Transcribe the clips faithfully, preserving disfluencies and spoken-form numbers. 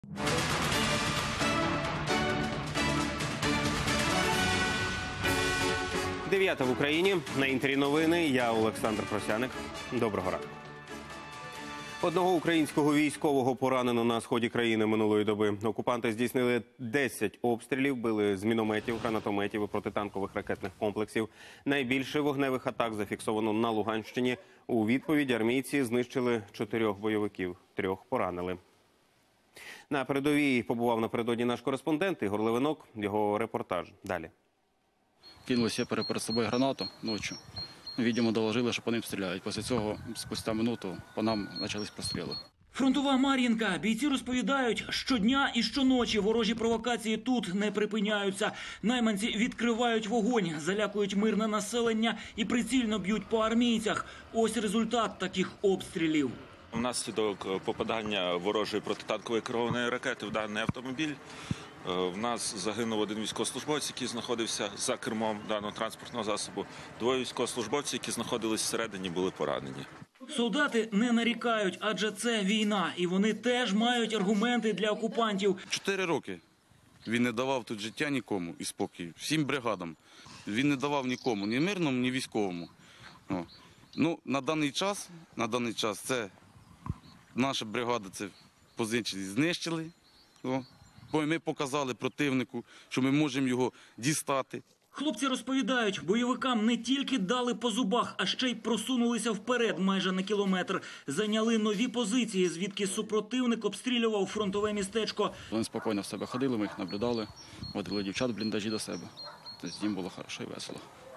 Дев'ята в Україні. На Інтері новини. Я Олександр Просяник. Доброго ранку. Одного українського військового поранено на сході країни минулої доби. Окупанти здійснили десять обстрілів, били з мінометів, гранатометів і протитанкових ракетних комплексів. Найбільше вогневих атак зафіксовано на Луганщині. У відповідь армійці знищили чотирьох бойовиків, трьох поранили. На передовій побував напередодні наш кореспондент Ігор Левинок. Його репортаж далі. Кинулися перед собою гранату ночі. Відомо доложили, що по ним стріляють. Після цього, спустя минуту, по нам почались постріли. Фронтова Мар'їнка. Бійці розповідають, щодня і щоночі ворожі провокації тут не припиняються. Найманці відкривають вогонь, залякують мирне населення і прицільно б'ють по армійцях. Ось результат таких обстрілів. Внаслідок попадання ворожої протитанкової керованої ракети в даний автомобіль в нас загинув один військовослужбовець, який знаходився за кермом даного транспортного засобу. Двоє військовослужбовців, які знаходились всередині, були поранені. Солдати не нарікають, адже це війна. І вони теж мають аргументи для окупантів. Чотири роки він не давав тут життя нікому і спокій. Всім бригадам. Він не давав нікому, ні мирному, ні військовому. О. Ну, на даний час, на даний час це наша бригада, це позиції знищили. О. Ми показали противнику, що ми можемо його дістати. Хлопці розповідають, бойовикам не тільки дали по зубах, а ще й просунулися вперед майже на кілометр. Зайняли нові позиції, звідки супротивник обстрілював фронтове містечко. Вони спокійно в себе ходили, ми їх наблюдали, водили дівчат в бліндажі до себе. Тобто їм було хорошо і весело.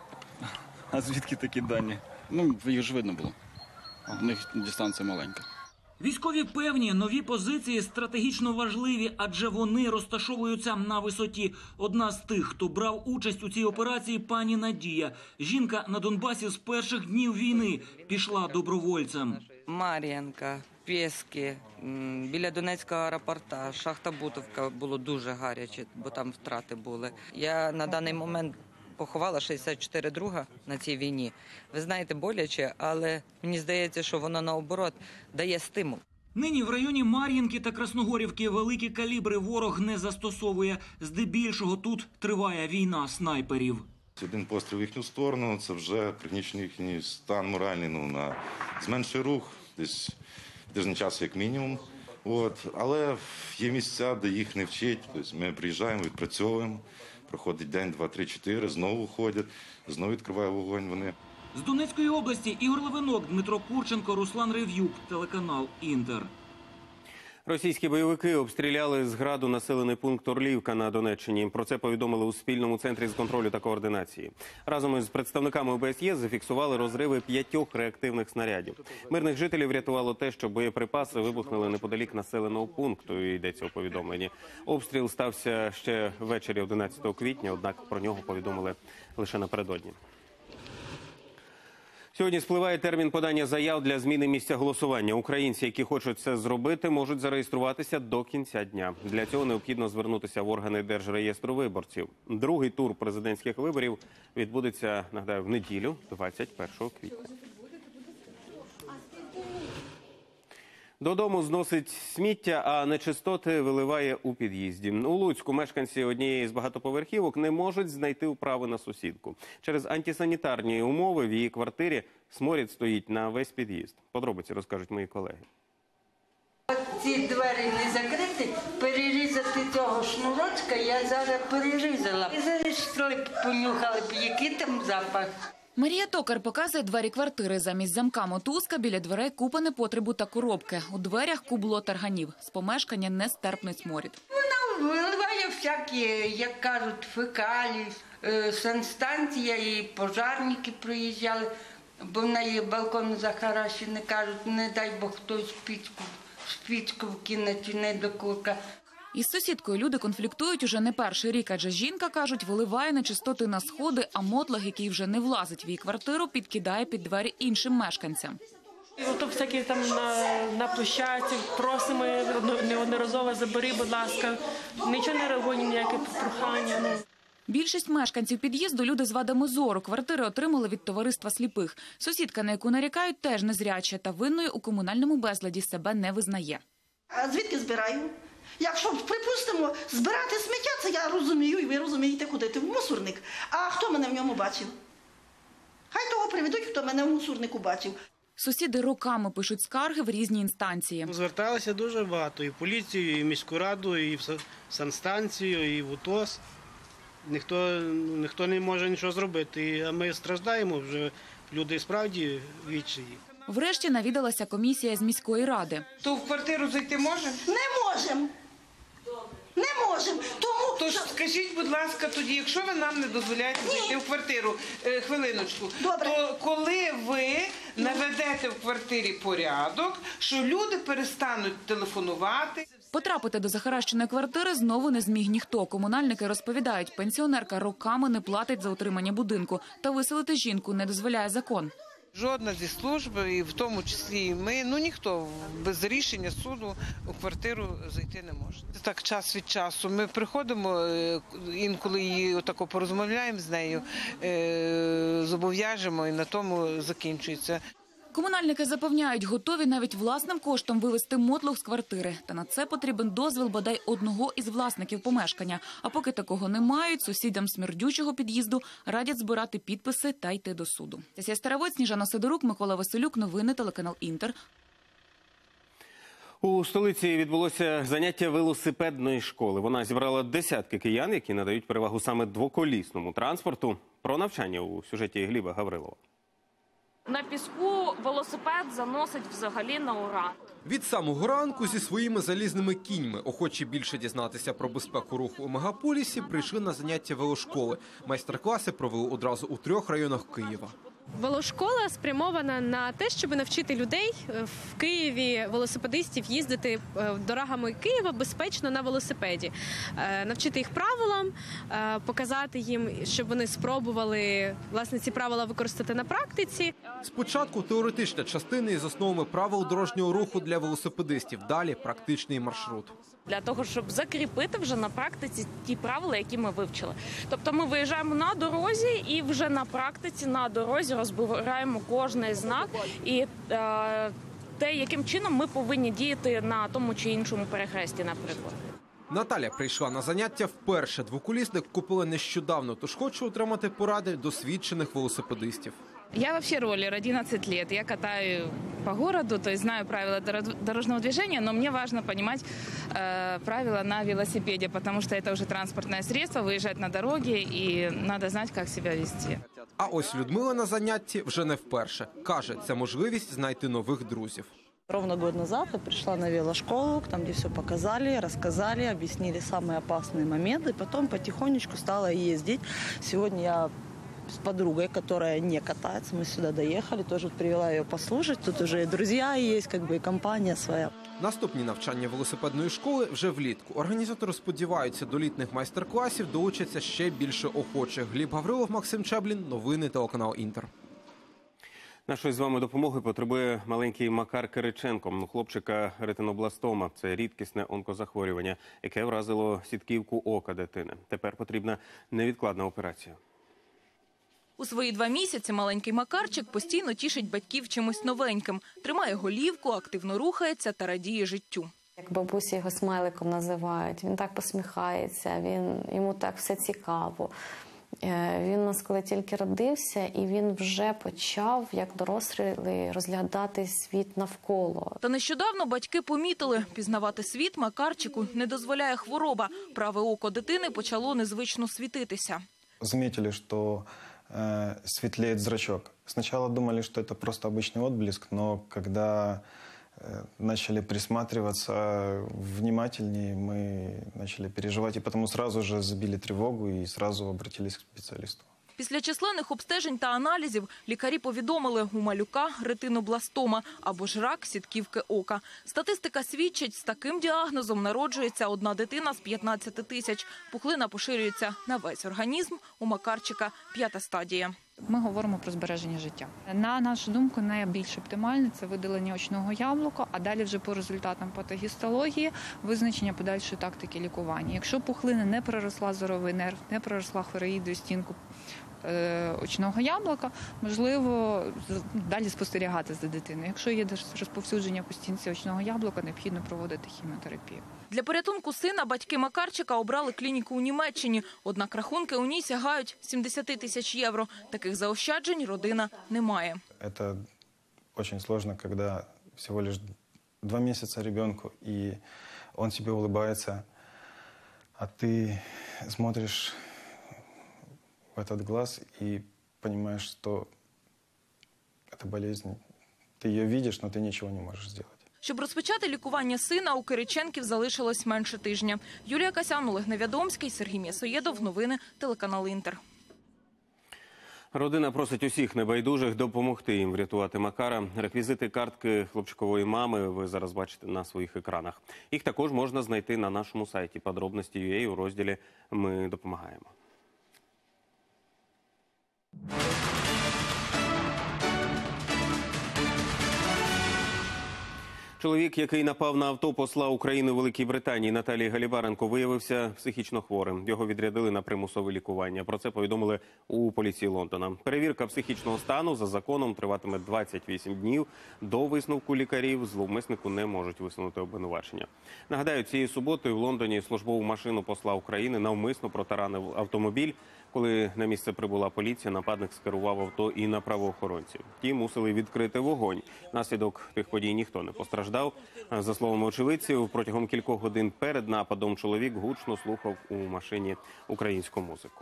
А звідки такі дані? Ну, їх ж видно було. У них дистанція маленька. Військові певні, нові позиції стратегічно важливі, адже вони розташовуються на висоті. Одна з тих, хто брав участь у цій операції, пані Надія. Жінка на Донбасі з перших днів війни пішла добровольцем. Мар'їнка, Пєски, біля Донецького аеропорта, шахта Бутовка було дуже гаряче, бо там втрати були. Я на даний момент поховала шістдесят чотири друга на цій війні. Ви знаєте, боляче, але мені здається, що воно наоборот дає стимул. Нині в районі Мар'їнки та Красногорівки великі калібри ворог не застосовує. Здебільшого тут триває війна снайперів. Один постріл в їхню сторону – це вже пригнічений їхній стан моральний, ну, на зменшує рух, десь тиждень часу як мінімум. От. Але є місця, де їх не вчать. Тобто ми приїжджаємо, відпрацьовуємо. Проходить день, два, три, чотири, знову ходять, знову відкриває вогонь вони. З Донецької області Ігор Левинок, Дмитро Курченко, Руслан Рев'юк, телеканал «Інтер». Російські бойовики обстріляли з граду населений пункт Орлівка на Донеччині. Про це повідомили у спільному центрі з контролю та координації. Разом із представниками О Б С Є зафіксували розриви п'ятьох реактивних снарядів. Мирних жителів рятувало те, що боєприпаси вибухнули неподалік населеного пункту, йдеться у повідомленні. Обстріл стався ще ввечері одинадцятого квітня, однак про нього повідомили лише напередодні. Сьогодні спливає термін подання заяв для зміни місця голосування. Українці, які хочуть це зробити, можуть зареєструватися до кінця дня. Для цього необхідно звернутися в органи Держреєстру виборців. Другий тур президентських виборів відбудеться, нагадаю, в неділю, двадцять першого квітня. Додому зносить сміття, а нечистоти виливає у під'їзді. У Луцьку мешканці однієї з багатоповерхівок не можуть знайти управи на сусідку. Через антисанітарні умови в її квартирі сморід стоїть на весь під'їзд. Подробиці розкажуть мої колеги. Ці двері не закриті, перерізати цього шнурочка я зараз перерізала. І зайшли, понюхали б, який там запах. Марія Токар показує двері квартири. Замість замка мотузка, біля дверей купа непотребу та коробки. У дверях кубло тарганів. З помешкання нестерпний сморід. Вона виливає всякі, як кажуть, фекалії, санстанція і пожарники приїжджали, бо в неї балкон захаращений, кажуть, не дай Бог хтось спічку, спічку вкине чи не докурка. Із сусідкою люди конфліктують уже не перший рік, адже жінка, кажуть, виливає нечистоти на сходи, а мотлах, який вже не влазить в її квартиру, підкидає під двері іншим мешканцям. Ото всякі там на, на площадці, просимо неодноразово, забери, будь ласка. Нічого не реагує, ніяке прохання. Ну. Більшість мешканців під'їзду – люди з вадами зору. Квартири отримали від товариства сліпих. Сусідка, на яку нарікають, теж незряча та винною у комунальному безладі себе не визнає. А звідки збираю? Якщо, припустимо, збирати сміття, це я розумію, і ви розумієте, ходити в мусорник. А хто мене в ньому бачив? Хай того приведуть, хто мене в мусорнику бачив. Сусіди роками пишуть скарги в різні інстанції. Зверталися дуже багато, і в поліцію, і в міську раду, і в санстанцію, і в УТОС. Ніхто, ніхто не може нічого зробити, а ми страждаємо, вже люди справді відчаї. Врешті навідалася комісія з міської ради. То в квартиру зайти можемо? Не можемо. Не можемо. Тому Тож скажіть, будь ласка, тоді, якщо ви нам не дозволяєте зайти в квартиру, е, хвилиночку, Добре. то коли ви наведете в квартирі порядок, що люди перестануть телефонувати? Потрапити до захаращеної квартири знову не зміг ніхто. Комунальники розповідають, пенсіонерка роками не платить за утримання будинку. Та виселити жінку не дозволяє закон. Жодна зі служб, і в тому числі і ми, ну ніхто без рішення суду у квартиру зайти не може. Так час від часу ми приходимо, інколи її отако порозмовляємо з нею, зобов'яжемо і на тому закінчується. Комунальники запевняють, готові навіть власним коштом вивезти мотлох з квартири. Та на це потрібен дозвіл бодай одного із власників помешкання. А поки такого не мають, сусідам смердючого під'їзду радять збирати підписи та йти до суду. Тетяна Старовоць, Сніжана Сидорук, Микола Василюк. Новини, телеканал «Інтер». У столиці відбулося заняття велосипедної школи. Вона зібрала десятки киян, які надають перевагу саме двоколісному транспорту. Про навчання у сюжеті Гліба Гаврилова. На піску велосипед заносить взагалі на ура. Від самого ранку зі своїми залізними кіньми охочі більше дізнатися про безпеку руху у мегаполісі прийшли на заняття велошколи. Майстер-класи провели одразу у трьох районах Києва. Велошкола спрямована на те, щоб навчити людей в Києві, велосипедистів, їздити дорогами Києва безпечно на велосипеді. Навчити їх правилам, показати їм, щоб вони спробували власне ці правила використати на практиці. Спочатку теоретична частина із основами правил дорожнього руху для велосипедистів, далі практичний маршрут. Для того, щоб закріпити вже на практиці ті правила, які ми вивчили. Тобто ми виїжджаємо на дорозі і вже на практиці на дорозі розбираємо кожний знак і е, те, яким чином ми повинні діяти на тому чи іншому перехресті, наприклад. Наталя прийшла на заняття вперше. Двоколісник купила нещодавно, тож хоче отримати поради досвідчених велосипедистів. Я вообще роллер, одиннадцать лет. Я катаю по городу, то есть знаю правила дорожного движения, но мне важно понимать э, правила на велосипеде, потому что это уже транспортное средство, выезжать на дороге, и надо знать, как себя вести. А ось Людмила на занятті вже не вперше. Каже, це можливість знайти нових друзів. Ровно год назад я пришла на велошколу, там, где все показали, рассказали, объяснили самые опасные моменты, потом потихонечку стала ездить. Сегодня я с подругой, которая не катается, мы сюда доехали, тоже привела ее послушать. Тут уже и друзья есть, как бы и компания своя. Наступні навчання велосипедної школи вже влітку. Організатори сподіваються, до літніх майстер-класів долучаться ще більше охочих. Гліб Гаврилов, Максим Чаблін. Новини, телеканал «Інтер». Нашої з вами допомоги потребує маленький Макар Кириченко. У хлопчика ретинобластома. Це рідкісне онкозахворювання, яке вразило сітківку ока дитини. Тепер потрібна невідкладна операція. У свої два місяці маленький Макарчик постійно тішить батьків чимось новеньким. Тримає голівку, активно рухається та радіє життю. Як бабусі його смайликом називають, він так посміхається, він, йому так все цікаво. Він у нас коли тільки родився, і він вже почав, як дорослий, розглядати світ навколо. Та нещодавно батьки помітили, пізнавати світ Макарчику не дозволяє хвороба. Праве око дитини почало незвично світитися. Заметили, що э, светлеет зрачок. Сначала думали, что это просто обычный отблеск, но когда э, начали присматриваться внимательнее, мы начали переживать, и потому сразу же забили тревогу и сразу обратились к специалисту. Після численних обстежень та аналізів лікарі повідомили, у малюка ретинобластома або ж рак сітківки ока. Статистика свідчить, з таким діагнозом народжується одна дитина з п'ятнадцяти тисяч. Пухлина поширюється на весь організм, у Макарчика п'ята стадія. Ми говоримо про збереження життя. На нашу думку, найбільш оптимальне – це видалення очного яблука, а далі вже по результатам патогістології визначення подальшої тактики лікування. Якщо пухлина не проросла зоровий нерв, не проросла хореїдну стінку е, очного яблука, можливо, далі спостерігати за дитиною. Якщо є розповсюдження по стінці очного яблука, необхідно проводити хіміотерапію. Для порятунку сина батьки Макарчика обрали клініку у Німеччині. Однак рахунки у ній сягають сімдесят тисяч євро. Таких заощаджень родина не має. Это очень сложно, когда всего лишь два месяца ребенку, и он тебе улыбается, а ты смотришь в этот глаз и понимаешь, что это болезнь. Ты ее видишь, но ты ничего не можешь сделать. Щоб розпочати лікування сина, у Кириченків залишилось менше тижня. Юлія Касян, Олег Невядомський, Сергій М'ясоєдов. Новини, телеканал Інтер. Родина просить усіх небайдужих допомогти їм врятувати Макара. Реквізити картки хлопчикової мами ви зараз бачите на своїх екранах. Їх також можна знайти на нашому сайті подробності крапка ю а у розділі «Ми допомагаємо». Чоловік, який напав на авто посла України у Великій Британії Наталії Галібаренко, виявився психічно хворим. Його відрядили на примусове лікування. Про це повідомили у поліції Лондона. Перевірка психічного стану за законом триватиме двадцять вісім днів. До висновку лікарів зловмиснику не можуть висунути обвинувачення. Нагадаю, цієї суботи в Лондоні службову машину посла України навмисно протаранив автомобіль. Коли на місце прибула поліція, нападник скерував авто і на правоохоронців. Ті мусили відкрити вогонь. Внаслідок тих подій ніхто не постраждав. За словами очевидців, протягом кількох годин перед нападом чоловік гучно слухав у машині українську музику.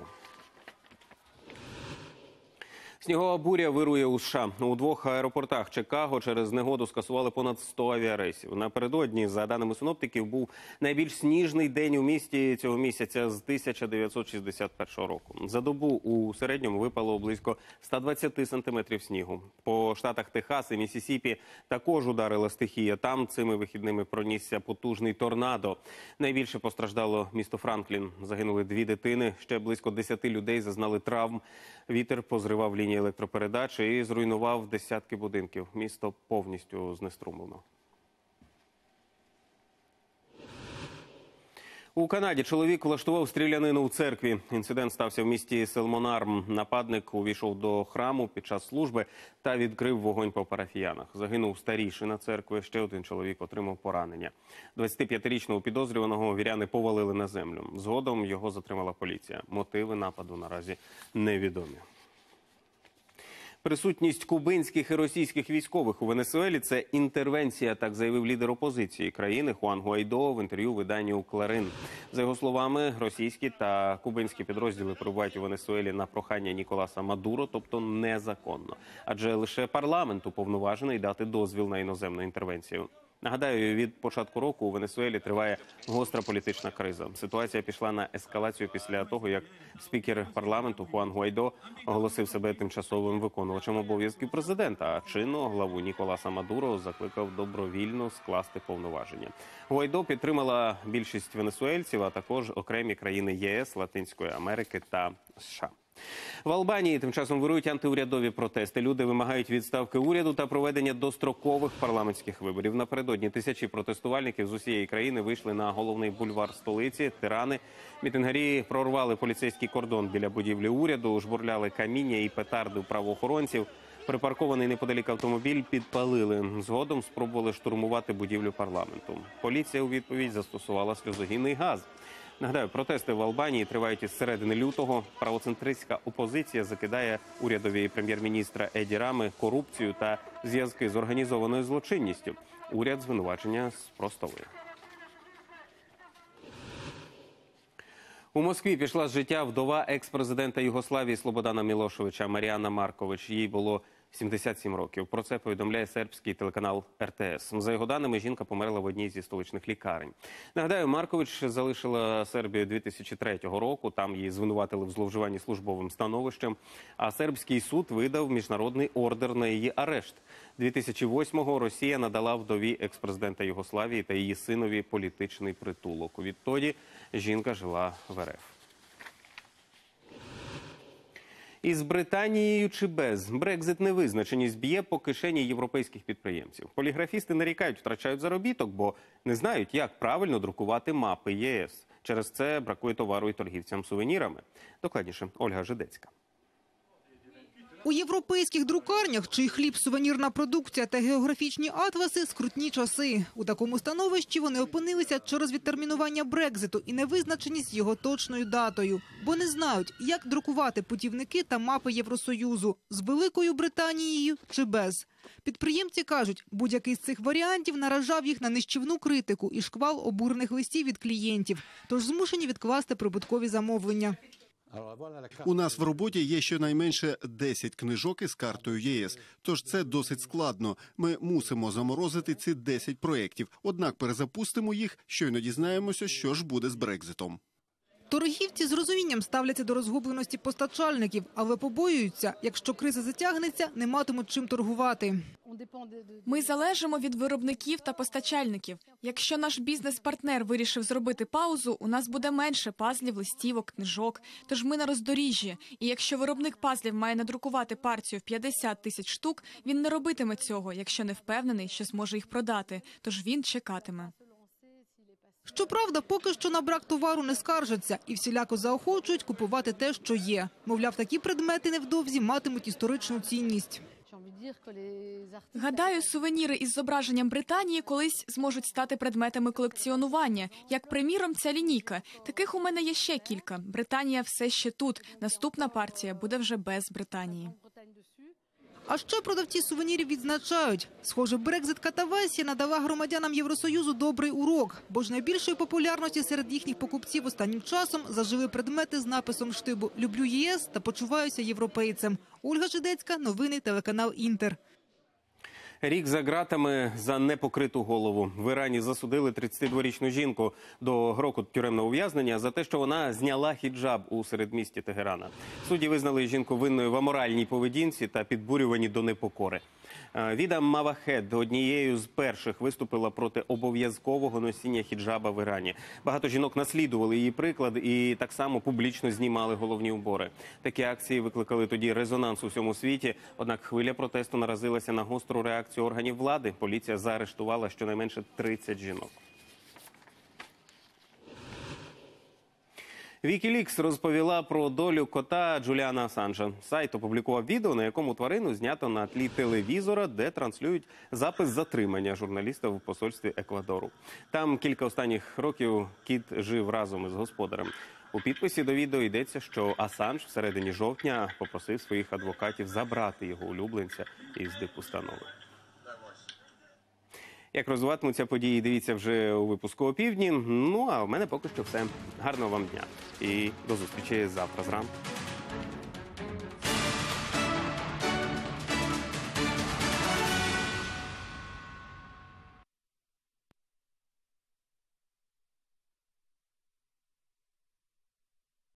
Снігова буря вирує у США. У двох аеропортах Чикаго через негоду скасували понад сто авіарейсів. Напередодні, за даними синоптиків, був найбільш сніжний день у місті цього місяця з тисяча дев'ятсот шістдесят першого року. За добу у середньому випало близько ста двадцяти сантиметрів снігу. По штатах Техас і Міссісіпі також ударила стихія. Там цими вихідними пронісся потужний торнадо. Найбільше постраждало місто Франклін. Загинули дві дитини, ще близько десяти людей зазнали травм. Вітер позривав лінії електропередач і зруйнував десятки будинків. Місто повністю знеструмлено. У Канаді чоловік влаштував стрілянину у церкві. Інцидент стався в місті Селмонарм. Нападник увійшов до храму під час служби та відкрив вогонь по парафіянах. Загинув старійшина церкви, ще один чоловік отримав поранення. двадцятип'ятирічного підозрюваного віряни повалили на землю. Згодом його затримала поліція. Мотиви нападу наразі невідомі. Присутність кубинських і російських військових у Венесуелі – це інтервенція, так заявив лідер опозиції країни Хуан Гуайдо в інтерв'ю виданню «Кларин». За його словами, російські та кубинські підрозділи перебувають у Венесуелі на прохання Ніколаса Мадуро, тобто незаконно. Адже лише парламент уповноважений дати дозвіл на іноземну інтервенцію. Нагадаю, від початку року у Венесуелі триває гостра політична криза. Ситуація пішла на ескалацію після того, як спікер парламенту Хуан Гуайдо оголосив себе тимчасовим виконувачем обов'язків президента, а чинного главу Ніколаса Мадуро закликав добровільно скласти повноваження. Гуайдо підтримала більшість венесуельців, а також окремі країни ЄС, Латинської Америки та США. В Албанії тим часом вирують антиурядові протести. Люди вимагають відставки уряду та проведення дострокових парламентських виборів. Напередодні тисячі протестувальників з усієї країни вийшли на головний бульвар столиці – Тирани. Мітингарі прорвали поліцейський кордон біля будівлі уряду, жбурляли каміння і петарди в правоохоронців. Припаркований неподалік автомобіль підпалили. Згодом спробували штурмувати будівлю парламенту. Поліція у відповідь застосувала сльозогінний газ. Нагадаю, протести в Албанії тривають із середини лютого. Правоцентристська опозиція закидає урядові прем'єр-міністра Еді Рами корупцію та зв'язки з організованою злочинністю. Уряд звинувачення спростовує. У Москві пішла з життя вдова екс-президента Югославії Слободана Мілошевича Маріана Маркович. Їй було сімдесят сім років. Про це повідомляє сербський телеканал Ер Те Ес. За його даними, жінка померла в одній зі столичних лікарень. Нагадаю, Маркович залишила Сербію дві тисячі третього року. Там її звинуватили в зловживанні службовим становищем. А сербський суд видав міжнародний ордер на її арешт. дві тисячі восьмого Росія надала вдові екс-президента Югославії та її синові політичний притулок. Відтоді жінка жила в Ер Еф. Із Британією чи без? Брекзит невизначеність б'є по кишені європейських підприємців. Поліграфісти нарікають, втрачають заробіток, бо не знають, як правильно друкувати мапи ЄС. Через це бракує товару і торгівцям сувенірами. Докладніше Ольга Жидецька. У європейських друкарнях, чий хліб – сувенірна продукція та географічні атласи – скрутні часи. У такому становищі вони опинилися через відтермінування Брекзиту і невизначеність його точною датою. Бо не знають, як друкувати путівники та мапи Євросоюзу – з Великою Британією чи без. Підприємці кажуть, будь-який з цих варіантів наражав їх на нищівну критику і шквал обурених листів від клієнтів. Тож змушені відкласти прибуткові замовлення. У нас в роботі є щонайменше десять книжок із картою ЄС, тож це досить складно. Ми мусимо заморозити ці десять проєктів, однак перезапустимо їх, щойно дізнаємося, що ж буде з Брекзитом. Торгівці з розумінням ставляться до розгубленості постачальників, але побоюються, якщо криза затягнеться, не матимуть чим торгувати. Ми залежимо від виробників та постачальників. Якщо наш бізнес-партнер вирішив зробити паузу, у нас буде менше пазлів, листівок, книжок. Тож ми на роздоріжжі. І якщо виробник пазлів має надрукувати партію в п'ятдесят тисяч штук, він не робитиме цього, якщо не впевнений, що зможе їх продати. Тож він чекатиме. Щоправда, поки що на брак товару не скаржаться і всіляко заохочують купувати те, що є. Мовляв, такі предмети невдовзі матимуть історичну цінність. Гадаю, сувеніри із зображенням Британії колись зможуть стати предметами колекціонування. Як, приміром, ця лінійка. Таких у мене є ще кілька. Британія все ще тут. Наступна партія буде вже без Британії. А ще продавці сувенірів відзначають, схоже, Брекзит-катавасія надала громадянам Євросоюзу добрий урок, бо ж найбільшої популярності серед їхніх покупців останнім часом зажили предмети з написом штибу «Люблю ЄС» та «Почуваюся європейцем». Ольга Жидецька, новини, телеканал «Інтер». Рік за ґратами за непокриту голову. В Ірані засудили тридцятидворічну жінку до року тюремного ув'язнення за те, що вона зняла хіджаб у середмісті Тегерана. Судді визнали жінку винною в аморальній поведінці та підбурюванні до непокори. Віда Мавахед однією з перших виступила проти обов'язкового носіння хіджаба в Ірані. Багато жінок наслідували її приклад і так само публічно знімали головні убори. Такі акції викликали тоді резонанс у всьому світі, однак хвиля протесту наразилася на гостру реакцію органів влади. Поліція заарештувала щонайменше тридцять жінок. Вікілікс розповіла про долю кота Джуліана Асанжа. Сайт опублікував відео, на якому тварину знято на тлі телевізора, де транслюють запис затримання журналіста в посольстві Еквадору. Там кілька останніх років кіт жив разом із господарем. У підписі до відео йдеться, що Асанж всередині жовтня попросив своїх адвокатів забрати його улюбленця із дипустанови. Як розвиватимуться події, дивіться вже у випуску «Опівдні». Ну, а в мене поки що все. Гарного вам дня. І до зустрічі завтра зранку.